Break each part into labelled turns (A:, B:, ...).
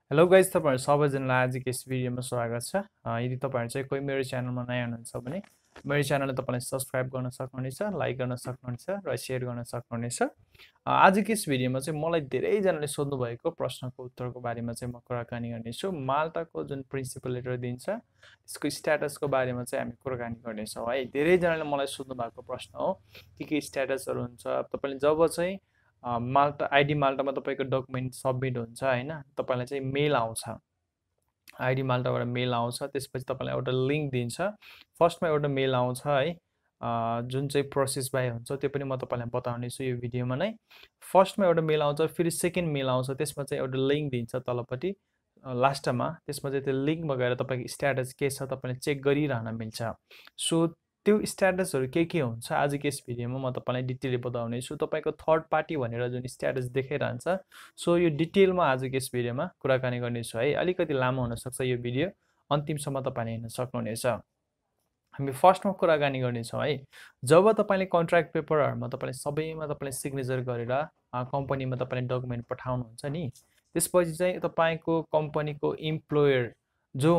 A: Hello guys तपाईहरु सबैजनालाई आजको यस भिडियोमा स्वागत छ। यदि तपाईहरु चाहिँ कोही मेरो च्यानलमा नयाँ हुनुहुन्छ भने मेरो च्यानललाई तपाईले सब्स्क्राइब गर्न सक्नुहुनेछ, लाइक गर्न सक्नुहुनेछ र शेयर गर्न सक्नुहुनेछ। आजको यस भिडियोमा चाहिँ मलाई धेरै जनाले सोध्नु भएको प्रश्नको उत्तरको बारेमा चाहिँ म कुराकानी गर्नेछु। माल्टाको जुन प्रिन्सिपल लेटर दिन्छ त्यसको स्ट्याटसको बारेमा चाहिँ हामी कुराकानी गर्नेछौँ है। धेरै जनाले मलाई सोध्नु भएको प्रश्न हो के स्ट्याटसहरु हुन्छ। तपाईले जब चाहिँ माल्टा आइडी माल्टामा तपाईको डकुमेन्ट सबमिट हुन्छ हैन, तपाईलाई चाहिँ मेल आउँछ। आइडी माल्टाबाट मेल आउँछ, त्यसपछि तपाईलाई एउटा लिंक दिन्छ। फर्स्टमा एउटा मेल आउँछ है, जुन चाहिँ प्रोसेस बाइ हुन्छ त्यो पनि म तपाईलाई बताउने छु यो भिडियोमा नै। फर्स्टमा एउटा मेल आउँछ, फेरि सेकेन्ड मेल आउँछ, त्यसमा चाहिँ एउटा लिंक दिन्छ तलपट्टि लास्टमा। त्यसमा चाहिँ त्यो लिंकमा गएर तपाईको स्ट्याटस के छ तपाईले चेक गरिरहन मिल्छ। सो त्यो स्ट्याटसहरु के हुन्छ आजको यस भिडियोमा म तपाईलाई डिटेलली बताउने छु। तपाईको थर्ड पार्टी भनेर जुन स्ट्याटस देखाइरहन्छ, सो यो डिटेलमा आजको यस भिडियोमा कुराकानी गर्ने छु है। अलिकति लामो हुन सक्छ यो भिडियो, अन्तिमसम्म तपाईले हेर्न सक्नुहुनेछ। हामी फर्स्टमा कुराकानी गर्नेछौँ है। जब तपाईले कन्ट्र्याक्ट पेपरहरुमा तपाईले सबैमा तपाईले सिग्नेचर गरेर कम्पनीमा तपाईले डकुमेन्ट पठाउनुहुन्छ नि, त्यसपछि चाहिँ तपाईको कम्पनीको इम्प्लोयर जो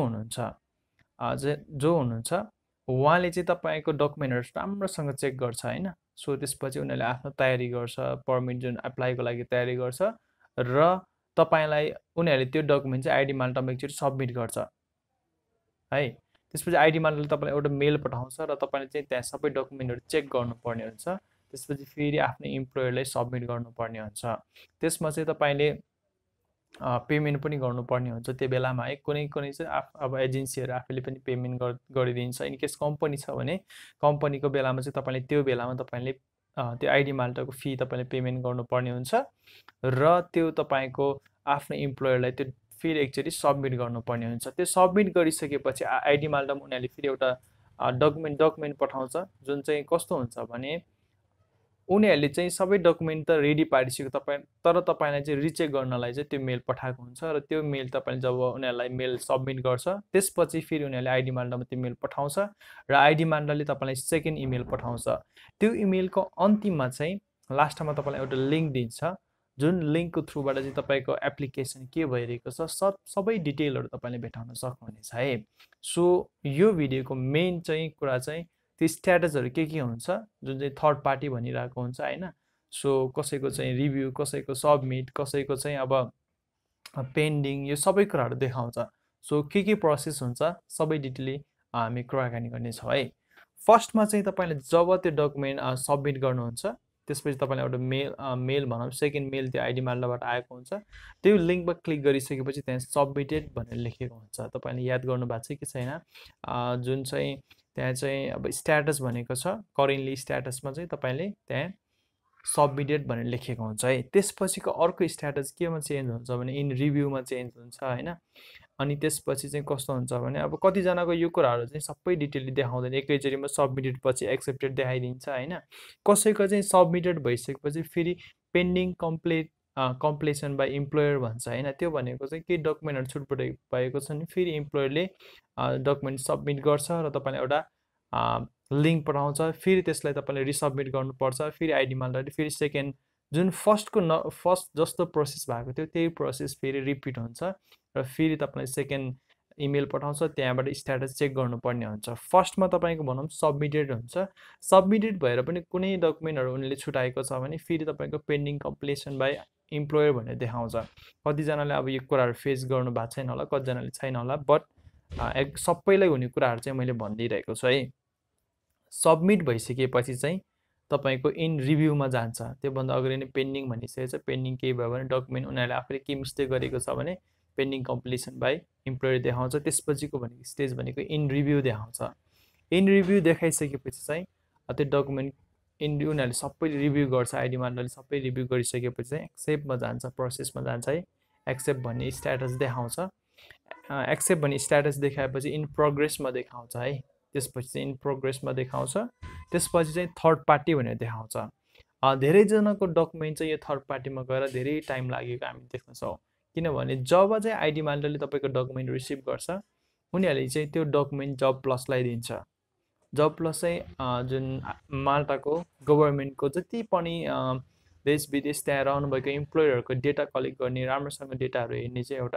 A: हुनुहुन्छ उहाँले चाहिँ तपाईको डकुमेन्टहरु राम्रोसँग चेक गर्छ हैन। सो त्यसपछि उनीहरुले आफ्नो तयारी गर्छ, परमिट जुन एप्लाईको लागि तयारी गर्छ र तपाईलाई उनीहरुले त्यो डकुमेन्ट चाहिँ आइडी माल्टामा एकचोटी सबमिट गर्छ है। त्यसपछि आइडी माल्टाले तपाईलाई एउटा मेल पठाउँछ र तपाईले चाहिँ त्यहाँ सबै डकुमेन्टहरु चेक गर्नुपर्ने हुन्छ। त्यसपछि फेरि आफ्नो इम्प्लोयरलाई सबमिट गर्नुपर्ने हुन्छ। त्यसमा चाहिँ तपाईले पेमेन्ट पनि गर्नुपर्ने हुन्छ त्यो बेलामा है। कुनै चाहिँ अब एजेन्सीहरु आफैले पनि पेमेन्ट गरिदिन्छ। इन केस कम्पनी छ भने कम्पनीको बेलामा चाहिँ तपाईले त्यो बेलामा तपाईले त्यो आइडी माल्टाको फी तपाईले पेमेन्ट गर्नुपर्ने हुन्छ र त्यो तपाईको आफ्नो इम्प्लोयरलाई त्यो फेरि एकचोटी सबमिट गर्नुपर्ने हुन्छ। त्यो सबमिट गरिसकेपछि आइडी माल्टामा उनीहरुले फेरि एउटा डकुमेन्ट पठाउँछ, जुन चाहिँ कस्तो हुन्छ भने उनीहरुले चाहिँ सबै डकुमेन्ट त रेडी पारिसक्यो तर तपाईलाई चाहिँ रिचेक गर्नलाई चाहिँ त्यो मेल पठाएको हुन्छ र त्यो मेल तपाईले जब उनीहरुलाई मेल सबमिट गर्छ त्यसपछि फेरि उनीहरुले आइडी माल्टामा त्यो मेल पठाउँछ र आइडी माल्टाले तपाईलाई सेकेन्ड इमेल पठाउँछ। त्यो इमेलको अन्तिममा चाहिँ लास्टमा तपाईलाई एउटा लिंक दिन्छ, जुन लिंकको थ्रुबाट चाहिँ तपाईको एप्लिकेसन के भइरहेको छ सबै डिटेलहरु तपाईले भेटाउन सक्नुहुनेछ है। सो यो भिडियोको मेन चाहिँ कुरा चाहिँ त्यो स्ट्याटसहरु के हुन्छ जुन चाहिँ थर्ड पार्टी भनिरहेको हुन्छ हैन। सो कसैको चाहिँ रिभ्यू, कसैको सबमिट, कसैको चाहिँ अब पेन्डिङ, यो सबै कुराहरु देखाउँछ। सो के प्रोसेस हुन्छ सबै डिटेलली हामी कुराकानी गर्नेछौँ है। फर्स्टमा चाहिँ तपाईले जब त्यो डकुमेन्ट सबमिट गर्नुहुन्छ त्यसपछि तपाईलाई एउटा मेल भनौं सेकेन्ड मेल त्यो आइडी माल्टाबाट आएको हुन्छ। त्यो लिंकमा क्लिक गरिसकेपछि त्यहाँ सबमिटेड भनेर लेखेको हुन्छ। तपाईले याद गर्नु भएको छ कि छैन, जुन चाहिँ त्यहाँ चाहिँ अब स्ट्याटस भनेको छ, करेन्टली स्ट्याटसमा चाहिँ तपाईले त्यहाँ सबमिटेड भनेर लेखेको हुन्छ है। त्यसपछिको अर्को स्ट्याटस केमा चेन्ज हुन्छ भने इन रिभ्यूमा चेन्ज हुन्छ हैन। अनि त्यसपछि चाहिँ कस्तो हुन्छ भने अब कति जनाको यो कुराहरु चाहिँ सबै डिटेलली देखाउँदैन, एकैचोटीमा सबमिटेड पछि एक्सेप्टेड देखाइदिन्छ हैन। कसैको चाहिँ सबमिटेड भइसकेपछि फेरि पेन्डिङ कम्प्लिसन बाइ इम्प्लोयर भन्छ हैन। त्यो भनेको चाहिँ के डकुमेन्टहरु छुटपुट भएको छ नि फेरि इम्प्लोयरले डकुमेन्ट सबमिट गर्छ र तपाईलाई एउटा लिंक पठाउँछ, फेरि त्यसलाई तपाईले रिसबमिट गर्नुपर्छ। फेरि आइडी माल्टाले फेरि सेकेन्ड जुन फर्स्ट जस्तो प्रोसेस भएको थियो त्यही प्रोसेस फेरि रिपिट हुन्छ र फेरि तपाईलाई सेकेन्ड इमेल पठाउँछ, त्यहाँबाट स्ट्याटस चेक गर्नुपर्ने हुन्छ। फर्स्टमा तपाईको भनौं सबमिटेड हुन्छ, सबमिटेड भएर पनि कुनै डकुमेन्टहरु उनीले छुटाएको छ भने फेरि तपाईको पेन्डिङ कम्प्लिसन बाइ इम्प्लोयर भनेर देखाउँछ। कति जनाले अब यो कुराहरु फेस गर्नु भएको छैन होला, कति जनाले छैन होला, बट सबैलाई हुने कुराहरु चाहिँ मैले भनिदिइरहेको छु है। सबमिट भइसकेपछि चाहिँ तपाईको इन रिभ्यूमा जान्छ। त्यो भन्दा अगाडि नै पेन्डिङ भनिसकेछ, पेन्डिङ केही भयो भने डकुमेन्ट उनीहरुले आफैले के मिस्टेक गरेको छ भने पेन्डिङ कम्प्लिसन बाइ इम्प्लोयर देखाउँछ। त्यसपछिको भनेको स्टेज भनेको इन रिभ्यू देखाउँछ। इन रिभ्यू देखाइसकेपछि चाहिँ त्यो डकुमेन्ट उनीहरुले सबै रिभ्यू गर्छ, आइडी माल्टाले सबै रिभ्यू गरिसकेपछि चाहिँ एक्सेप्टमा जान्छ, प्रोसेसमा जान्छ है। एक्सेप्ट भन्ने स्ट्याटस देखाउँछ। एक्सेप्ट भन्ने स्ट्याटस देखाएपछि इन प्रोग्रेसमा देखाउँछ है। त्यसपछि चाहिँ इन प्रोग्रेसमा देखाउँछ। त्यसपछि चाहिँ थर्ड पार्टी भनेर देखाउँछ। धेरै जनाको डकुमेन्ट चाहिँ यो थर्ड पार्टीमा गएर धेरै टाइम लागेको हामी देख्न सक्छौं। किनभने जब चाहिँ आइडी माल्टाले तपाईको डकुमेन्ट रिसिभ गर्छ उनीहरुले चाहिँ त्यो डकुमेन्ट जब प्लसलाई दिन्छ। जब प्लस चाहिँ जुन माल्टाको गभर्नमेन्टको जति पनि देश विदेश त्यहाँ रहनुभएको इम्प्लोयरहरुको डेटा कलेक्ट गर्ने, राम्रोसँग डेटाहरु हेर्ने चाहिँ एउटा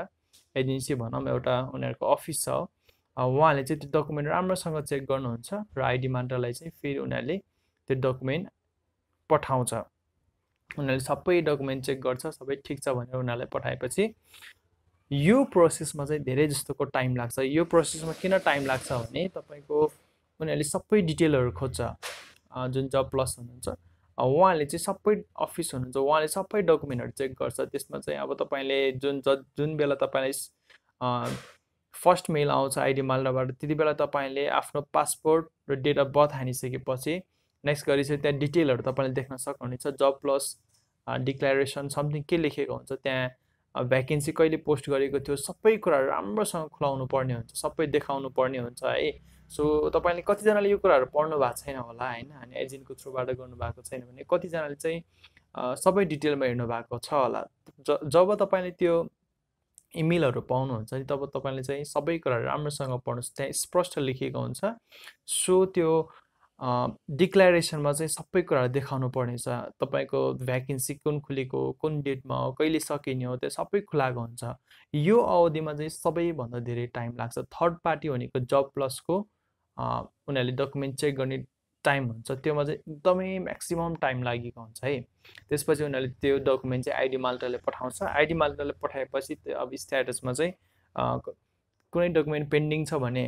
A: एजेन्सी भनौँ एउटा उनीहरूको अफिस छ उहाँले चाहिँ त्यो डकुमेन्ट राम्रोसँग चेक गर्नुहुन्छ र आइडी माल्टालाई चाहिँ फेरि उनीहरूले त्यो डकुमेन्ट पठाउँछ उनीहरूले सबै डकुमेन्ट चेक गर्छ सबै ठिक छ भनेर उनीहरूलाई पठाएपछि यो प्रोसेसमा चाहिँ धेरै जस्तोको टाइम लाग्छ यो प्रोसेसमा किन टाइम लाग्छ भने तपाईँको उनीहरूले सबै डिटेलहरू खोज्छ जुन जब प्लस हुनुहुन्छ उहाँले चाहिँ सबै अफिस हुनुहुन्छ उहाँले सबै डकुमेन्टहरू चेक गर्छ त्यसमा चाहिँ अब तपाईँले जुन बेला तपाईँले फर्स्ट मेल आउँछ आइडी माल्टाबाट त्यति बेला तपाईँले आफ्नो पासपोर्ट र डेट अफ बर्थ हानिसकेपछि नेक्स्ट गरी चाहिँ त्यहाँ डिटेलहरू तपाईँले देख्न सक्नुहुनेछ जब प्लस डिक्लेरेसन समथिङ के लेखेको हुन्छ त्यहाँ भ्याकेन्सी कहिले पोस्ट गरेको थियो सबै कुराहरू राम्रोसँग खुलाउनु पर्ने हुन्छ सबै देखाउनु पर्ने हुन्छ है सो तपाईँले कतिजनाले यो कुराहरू पढ्नु भएको छैन होला होइन अनि एजेन्टको थ्रुबाट गर्नुभएको छैन भने कतिजनाले चाहिँ सबै डिटेलमा हेर्नु भएको छ होला जब तपाईँले त्यो इमेलहरू पाउनुहुन्छ नि तब तपाईँले चाहिँ सबै कुराहरू राम्रोसँग पढ्नुहोस् त्यहाँ स्पष्ट लेखिएको हुन्छ सो त्यो डिक्लेरेसनमा चाहिँ सबै कुराहरू देखाउनु पर्नेछ तपाईँको भ्याकेन्सी कुन खुलेको कुन डेटमा हो कहिले सकिने हो त्यो सबै खुलाएको हुन्छ यो अवधिमा चाहिँ सबैभन्दा धेरै टाइम लाग्छ थर्ड पार्टी भनेको जब प्लसको उनीहरूले डकुमेन्ट चेक गर्ने टाइम हुन्छ त्योमा चाहिँ एकदमै म्याक्सिमम टाइम लागेको हुन्छ है त्यसपछि उनीहरूले त्यो डकुमेन्ट चाहिँ आइडी माल्टाले पठाउँछ आइडी माल्टाले पठाएपछि त्यो अब स्ट्याटसमा चाहिँ कुनै डकुमेन्ट पेन्डिङ छ भने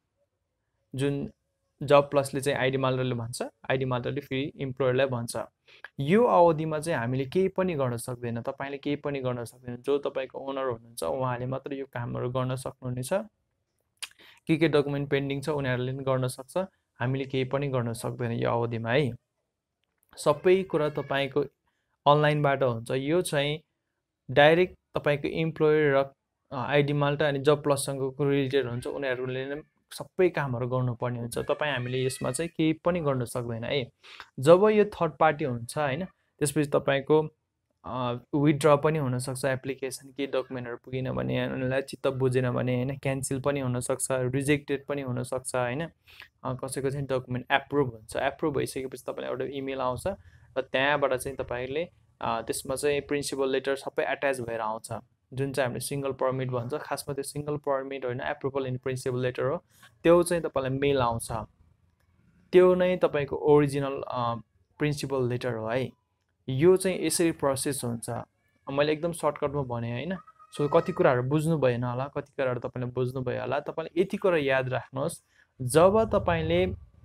A: जुन जब प्लसले चाहिँ आइडी माल्टाले भन्छ आइडी माल्टाले फेरि इम्प्लोयरलाई भन्छ यो अवधिमा चाहिँ हामीले केही पनि गर्न सक्दैन तपाईँले केही पनि गर्न सक्दैन जो तपाईँको ओनर हुनुहुन्छ उहाँले मात्र यो कामहरू गर्न सक्नुहुनेछ के डकुमेन्ट पेन्डिङ छ उनीहरूले पनि गर्न सक्छ हामीले केही पनि गर्न सक्दैन यो अवधिमा है सबै कुरा तपाईँको अनलाइनबाट हुन्छ यो चाहिँ डाइरेक्ट तपाईँको इम्प्लोयर र आइडी माल्टा अनि जब प्लससँगको रिलेटेड हुन्छ उनीहरूले नै सबै कामहरू गर्नुपर्ने हुन्छ तपाईँ हामीले यसमा चाहिँ केही पनि गर्न सक्दैन है जब यो थर्ड पार्टी हुन्छ होइन त्यसपछि तपाईँको विथड्र पनि हुनसक्छ एप्लिकेसन केही डकुमेन्टहरू पुगेन भने उनीहरूलाई चित्त बुझेन भने होइन क्यान्सल पनि हुनसक्छ रिजेक्टेड पनि हुनसक्छ होइन कसैको चाहिँ डकुमेन्ट एप्रुभ हुन्छ एप्रुभ भइसकेपछि तपाईँलाई एउटा इमेल आउँछ र त्यहाँबाट चाहिँ तपाईँले त्यसमा चाहिँ प्रिन्सिपल लेटर सबै एट्याच भएर आउँछ जुन चाहिँ हामीले सिङ्गल पर्मिट भन्छ खासमा त्यो सिङ्गल पर्मिट होइन एप्रुभल इन प्रिन्सिपल लेटर हो त्यो चाहिँ तपाईँलाई मेल आउँछ त्यो नै तपाईँको ओरिजिनल प्रिन्सिपल लेटर हो है यो चाहिँ यसरी प्रोसेस हुन्छ मैले एकदम सर्टकटमा भने होइन सो कति कुराहरू बुझ्नु भएन होला कति कुराहरू तपाईँले बुझ्नु भयो होला तपाईँले यति कुरा याद राख्नुहोस् जब तपाईँले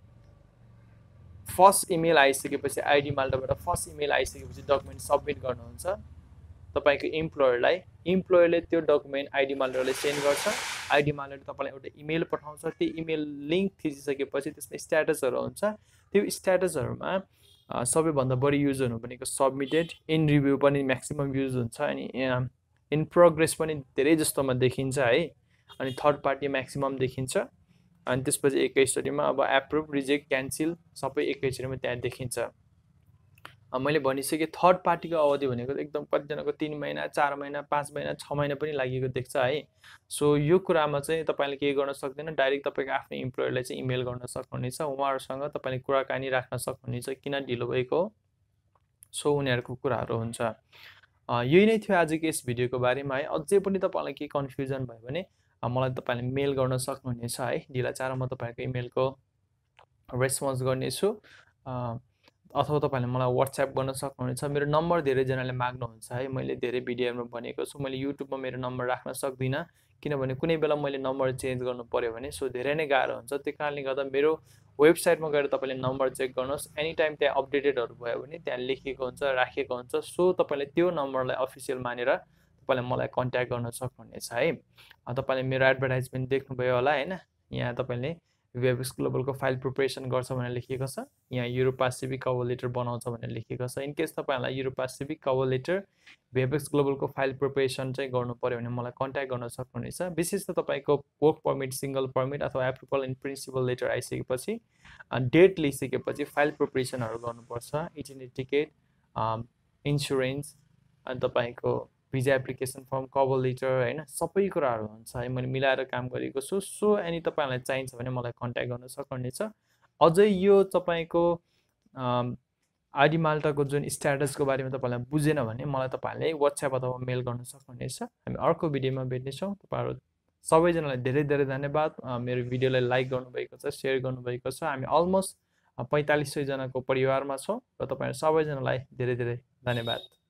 A: फर्स्ट इमेल आइसकेपछि आइडी माल्टाबाट फर्स्ट इमेल आइसकेपछि डकुमेन्ट सब्मिट गर्नुहुन्छ तपाईँको इम्प्लोयरले त्यो डकुमेन्ट आइडी माल्टाले सेन्ड गर्छ आइडी माल्टाले तपाईँलाई एउटा इमेल पठाउँछ त्यो इमेल लिङ्क थिचिसकेपछि त्यसमा स्ट्याटसहरू हुन्छ त्यो स्ट्याटसहरूमा सबैभन्दा बढी युज हुनु भनेको सबमिटेड इन रिभ्यू पनि म्याक्सिमम युज हुन्छ अनि इन प्रोग्रेस पनि धेरै जस्तोमा देखिन्छ है अनि थर्ड पार्टी म्याक्सिमम देखिन्छ अनि त्यसपछि एकैचोटिमा अब एप्रुभ रिजेक्ट क्यान्सल सबै एकैचोटिमा त्यहाँ देखिन्छ मैले भनिसकेँ थर्ड पार्टीको अवधि भनेको एकदम कतिजनाको 3 महिना 4 महिना 5 महिना 6 महिना पनि लागेको देख्छ है सो यो कुरामा चाहिँ तपाईँले केही गर्न सक्दैन डाइरेक्ट तपाईँको आफ्नो इम्प्लोयरलाई चाहिँ इमेल गर्न सक्नुहुनेछ उहाँहरूसँग तपाईँले कुराकानी राख्न सक्नुहुनेछ किन ढिलो भएको सो उनीहरूको कुराहरू हुन्छ यही नै थियो आजको यस भिडियोको बारेमा है अझै पनि तपाईँलाई केही कन्फ्युजन भयो भने मलाई तपाईँले मेल गर्न सक्नुहुनेछ है ढिलाचाँडो म तपाईँको इमेलको रेस्पोन्स गर्नेछु अथवा तपाईँले मलाई व्हाट्सएप गर्न सक्नुहुनेछ मेरो नम्बर धेरैजनाले माग्नुहुन्छ है मैले धेरै भिडियोमा भनेको छु मैले युट्युबमा मेरो नम्बर राख्न सक्दिनँ किनभने कुनै बेला मैले नम्बर चेन्ज गर्नु पर्यो भने सो धेरै नै गाह्रो हुन्छ त्यही कारणले गर्दा मेरो वेबसाइटमा गएर तपाईँले नम्बर चेक गर्नुहोस् एनी टाइम त्यहाँ अपडेटेडहरू भयो भने त्यहाँ लेखेको हुन्छ राखेको हुन्छ सो तपाईँले त्यो नम्बरलाई अफिसियल मानेर तपाईँले मलाई कन्ट्याक्ट गर्न सक्नुहुनेछ है तपाईँले मेरो एडभर्टाइजमेन्ट देख्नुभयो होला होइन यहाँ तपाईँले VFX ग्लोबलको फाइल प्रिपरेसन गर्छ भनेर लेखिएको छ यहाँ युरोप पेसिफिक कभर लेटर बनाउँछ भनेर लेखिएको छ इन केस तपाईँहरूलाई Europe Pacific cover letter VFX ग्लोबलको फाइल प्रिपरेसन चाहिँ गर्नु पर्यो भने मलाई कन्ट्याक्ट गर्न सक्नुहुनेछ विशेष त तपाईँको वर्क पर्मिट सिङ्गल पर्मिट अथवा एप्रुभल इन प्रिन्सिपल लेटर आइसकेपछि डेट लिइसकेपछि फाइल प्रिपरेसनहरू गर्नुपर्छ इटिनेरी टिकट इन्सुरेन्स अनि तपाईँको visa application form cover letter होइन सबै कुराहरू हुन्छ है मैले मिलाएर काम गरेको छु सो अनि तपाईँहरूलाई चाहिन्छ भने मलाई कन्ट्याक्ट गर्न सक्नुहुनेछ अझै यो तपाईँको आइडी माल्टाको जुन स्ट्याटसको बारेमा तपाईँलाई बुझेन भने मलाई तपाईँहरूले WhatsApp अथवा मेल गर्न सक्नुहुनेछ। हामी अर्को भिडियोमा भेट्नेछौँ। तपाईँहरू सबैजनालाई धेरै धेरै धन्यवाद। मेरो भिडियोलाई लाइक गर्नुभएको छ, सेयर गर्नुभएको छ। हामी अलमोस्ट 4500 जनाको परिवारमा छौँ र तपाईँहरू सबैजनालाई धेरै धेरै धन्यवाद।